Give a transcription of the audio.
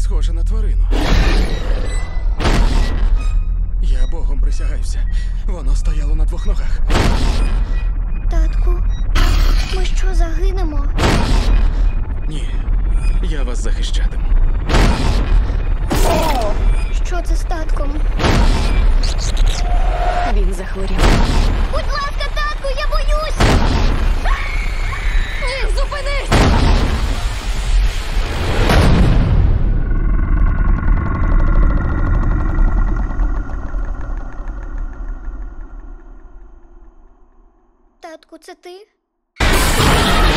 схоже на тварину. Я Богом присягаюся. Воно стояло на двох ногах. Татку, ми що, загинемо? Ні, я вас захищатиму. Що це з татком? Він захворів. Будь ласка, татку, я боюсь! Ні, зупинись! Татку, це ти?